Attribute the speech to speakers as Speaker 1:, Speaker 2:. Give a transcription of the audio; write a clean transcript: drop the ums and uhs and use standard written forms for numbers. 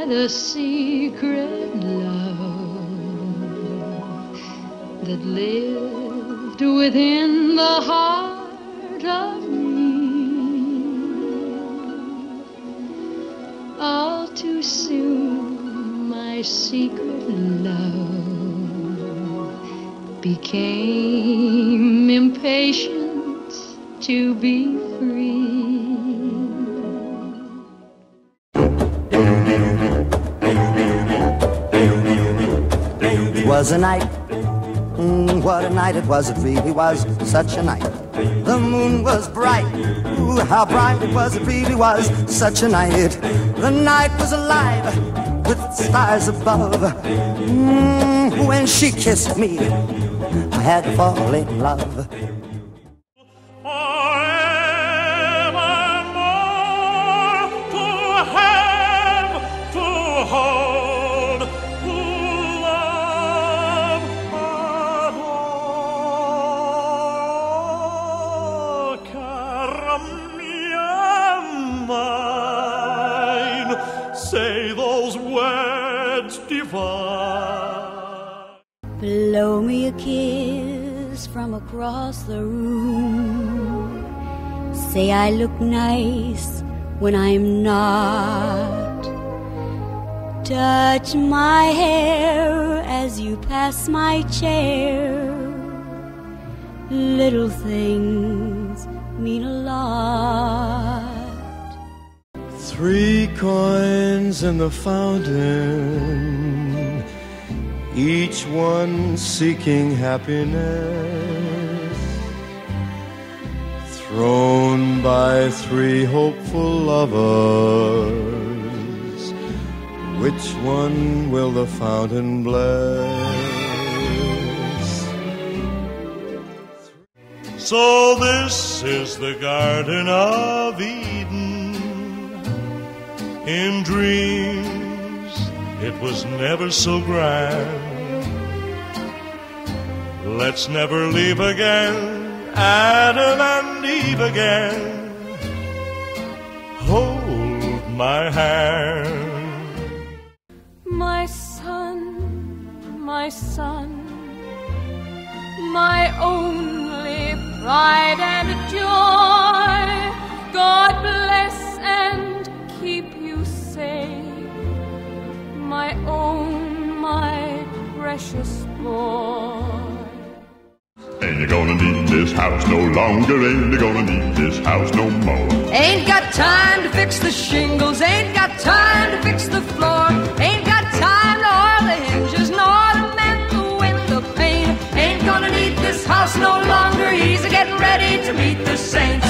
Speaker 1: the secret love that lived within the heart of me. All too soon my secret love became impatient to be free.
Speaker 2: It was a night, what a night it was, it really was such a night. The moon was bright, ooh, how bright it was, it really was such a night. The night was alive with stars above. When she kissed me, I had to fall in love.
Speaker 3: Say those words divine.
Speaker 4: Blow me a kiss from across the room. Say I look nice when I'm not. Touch my hair as you pass my chair. Little things mean a lot.
Speaker 3: 3 coins in the fountain, each one seeking happiness, thrown by 3 hopeful lovers. Which one will the fountain bless? So this is the Garden of Eden. In dreams, it was never so grand. Let's never leave again, Adam and Eve again. Hold my hand.
Speaker 5: My son, my son, my only pride and joy. God bless and keep you safe, my own, my precious boy.
Speaker 6: Ain't you gonna need this house no longer? Ain't you gonna need this house no more?
Speaker 7: Ain't got time to fix the shingles, ain't got time to fix the floor, ain't got time to oil the hinges, nor to mend the window pane. Ain't gonna need this house no longer, he's getting ready to meet the saints.